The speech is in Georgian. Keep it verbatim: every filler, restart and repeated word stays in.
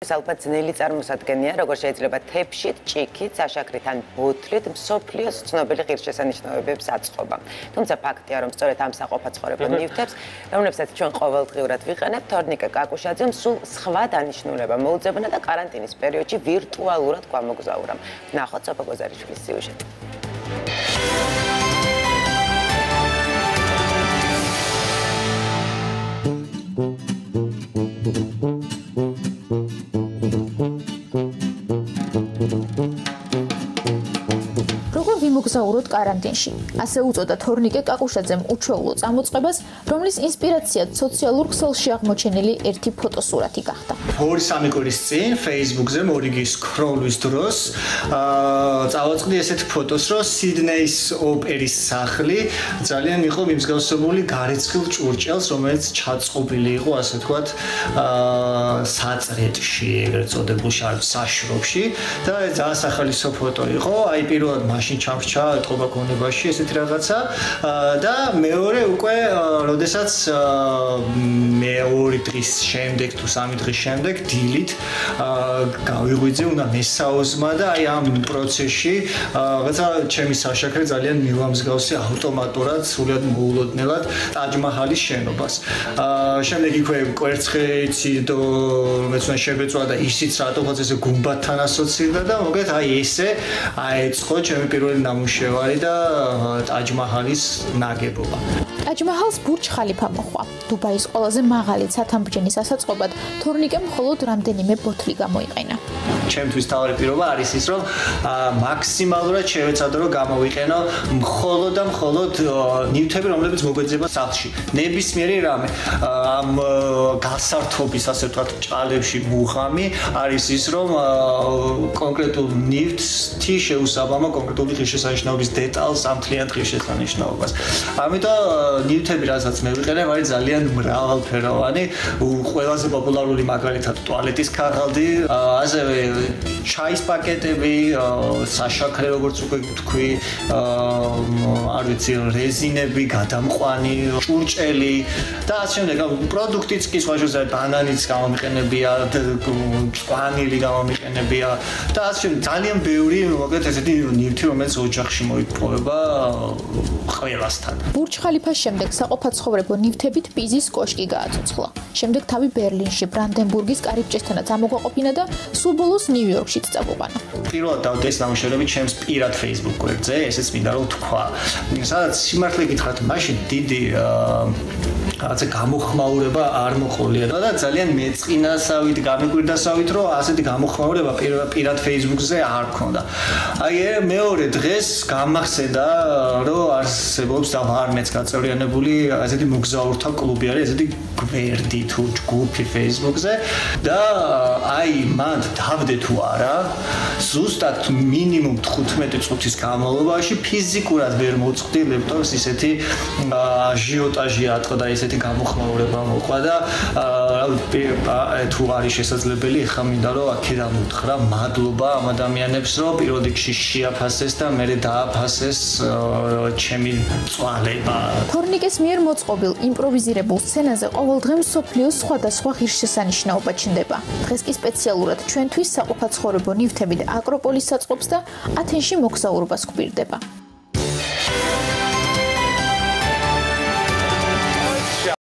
საშუალებების ალბათ ძნელი წარმოსადგენია, როგორც შეიძლება თეფშით, ჭიქით, საშაქრით ან ბოთლით მსოფლიოს ცნობილი ღირსშესანიშნაობების აწყობა. თუმცა ფაქტია, რომ სწორედ ამ საყოფაცხოვრებო ნივთებს, რომლებსაც ჩვენ ყოველდღიურად ვიყენებთ, თორნიკე კაკუშაძემ სულ სხვა დანიშნულება მოუძებნა და კარანტინის პერიოდში ვირტუალურად გვამოგზაურა. ნახოთ სოფო გოზარიშვილის სიუჟეტი. მოგზაუროთ კარანტინში. ასე უწოდა თორნიკე კაკუშაძემ უჩვეულო წამოწყებას, რომლის ინსპირაციად სოციალურ ქსელში აღმოჩენილი ერთი ფოტოსურათი გახდა. ორი სამი კვირის წინ Facebook-ზე მორიგი სკროლვის დროს წავაწყდი ესეთ ფოტოს, რომ სიდნეის ოპერის სახლი ძალიან იყო მიმსგავსებული გარეცხილ ჭურჭელს, რომელიც ჩაწყობილი იყო, ასე ვთქვათ, საწრეთში, ეგრეთ წოდებულ საშრობში და ძალიან სახალისო ფოტო იყო. აი პირველად მაშინ ჩამრჩა ეთყობა გონებაში ესეთი რაღაცა და მეორე უკვე როდესაც მეორე დღის შემდეგ თუ სამი დღის შემდეგ დილით გავიღვიძე უნდა მესაოზმა და აი ამ პროცესში რაღაცა ჩემი საშაქრე ძალიან მივამსგავსე ავტომატურად სულად მოულოდნელად ტაჯ-მაჰალის შენობას. შემდეგ იქვე კვერცხეცი რომელიც უნდა შებეწვა და ისიც რატომაც ესე გუმბათთან ასოცირდა და მოგეთ აი ესე აეწყო ჩემი პირველი ნამუშევარი და ტაჯ-მაჰალის ნაგებობა. ტაჯ-მაჰალს ბურჯ ხალიფა მოჰყვა. დუბაის ყველაზე მაღალი ცათამბჯენის ასაწყობად თორნიკემ მხოლოდ რამდენიმე ბოთლი გამოიყენა. ჩემთვის თავი პირობა არის ის, რომ მაქსიმალურად შევეცადო, რომ გამოვიყენო მხოლოდ და მხოლოდ ნივთები, რომლებიც მოგვეძება სახლში. ნებისმიერი რამე ამ გასართობის, ასე ვთქვათ, ჭალებში მუღამი არის ის, რომ კონკრეტულ ნივთი შეუსაბამა კონკრეტული ღირსშესანიშნაობის დეტალს, ამთლიან ღირსშესანიშნაობას. ამიტომ ნივთები, რასაც მე ვიყენებ, არის ძალიან მრავალფეროვანი. ყველაზე პოპულარული მაგალითად ტუალეტის ქაღალდი, ასევე ჩაის პაკეტები, საშაქრე, როგორც უკვე თქვი, არ ვიცი, რეზინები, გადამყვანი, ჭურჭელი და ასე შემდეგ. პროდუქტიც კი სხვა შორის ბანანიც გამომიყენებია, მწვანილი გამომიყენებია და ასე შემდეგ. ძალიან ბევრი, მოგეთ ესეთი ნივთი, რომელიც ოჯახში მოიპოვება ყველასთან. ბურჯ ხალიფას შემდეგ საყოფაცხოვრებო ნივთებით პიზის კოშკი გააცოცხლა. შემდეგ თავი ბერლინში, ბრანდენბურგის კარიბჭესთანაც ამოგვაყოფინა და სულ ბოლოს ნიუ-იორკშიც წამოყვანა. პირველად დავდე ეს ნამუშევრები ჩემს პირად Facebook გვერდზე, ესეც მინდა რომ ვთქვა. სადაც სიმართლე გითხრათ, მაშინ დიდი რაღაცა გამოხმაურება არ მოყოლია და ძალიან მეწყინასავით, გამეკვირდასავით, რომ ასეთი გამოხმაურება პირად Facebook-ზე არ ქონდა. აი მეორე დღეს გამახსენდა, რომ არსებობს და ვარ მეც გაწევრიანებული ასეთი მოგზაურთა კლუბი არის, ესეთი გვერდი თუ ჯგუფი Facebook-ზე და აი მანდ დავდე თუ არა, ზუსტად მინიმუმ თხუთმეტი წუთის განმავლობაში ფიზიკურად ვერ მოწყდი ლეპტოპს ისეთი აჟიოტაჟი ატყდა, ისეთი გამოხმაურება მოყვა და თუ არის შესაძლებელი, ხა მინდა რომ აქედან უთხრა მადლობა ამ ადამიანებს, რომ პირველ რიგში შეაფასეს და მერე დააფასეს ჩემი წვალება. თორნიკეს მიერ მოწყობილ იმპროვიზირებულ სცენაზე ყოველდღე მსოფლიოს სხვადასხვა ღირსშესანიშნაობა ჩნდება. დღეს კი სპეციალურად ჩვენთვის საყოფაცხოვრებო ნივთები და აკროპოლის საწყობს და ათენში მოგზაურობას გვპირდება.